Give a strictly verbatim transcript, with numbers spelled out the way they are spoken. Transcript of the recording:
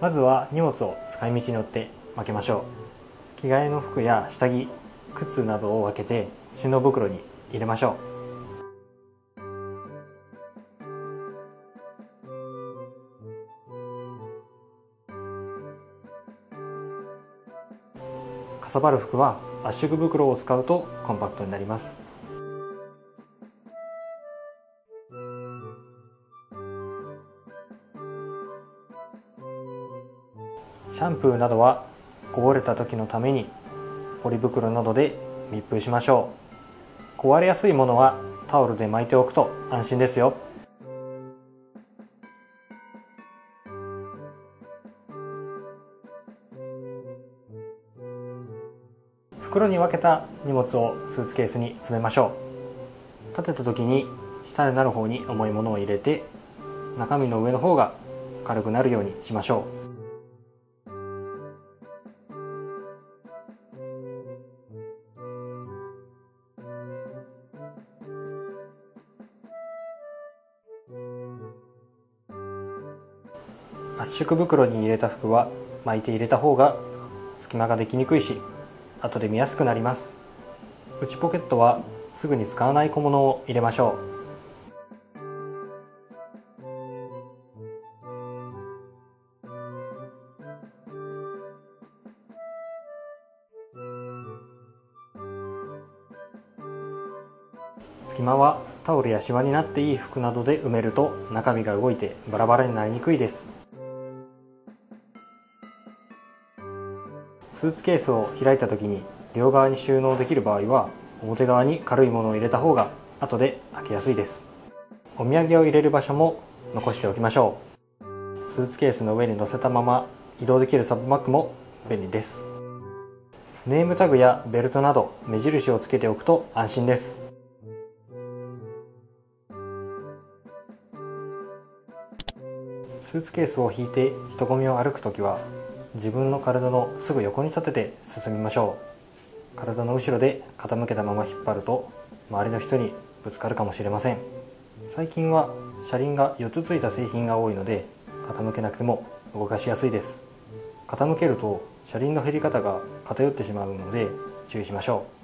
まずは荷物を使い道によって分けましょう。着替えの服や下着、靴などを分けて収納袋に入れましょう。かさばる服は圧縮袋を使うとコンパクトになります。シャンプーなどはこぼれた時のためにポリ袋などで密封しましょう。壊れやすいものはタオルで巻いておくと安心ですよ。袋に分けた荷物をスーツケースに詰めましょう。立てた時に下になる方に重いものを入れて、中身の上の方が軽くなるようにしましょう。圧縮袋に入れた服は巻いて入れた方が隙間ができにくいし、後で見やすくなります。内ポケットはすぐに使わない小物を入れましょう。隙間はタオルやシワになっていい服などで埋めると中身が動いてバラバラになりにくいです。スーツケースを開いた時に両側に収納できる場合は表側に軽いものを入れた方が後で開けやすいです。お土産を入れる場所も残しておきましょう。スーツケースの上に乗せたまま移動できるサブバッグも便利です。ネームタグやベルトなど目印をつけておくと安心です。スーツケースを引いて人混みを歩くときは自分の体のすぐ横に立てて進みましょう。体の後ろで傾けたまま引っ張ると周りの人にぶつかるかもしれません。最近は車輪がよっつついた製品が多いので傾けなくても動かしやすいです。傾けると車輪の減り方が偏ってしまうので注意しましょう。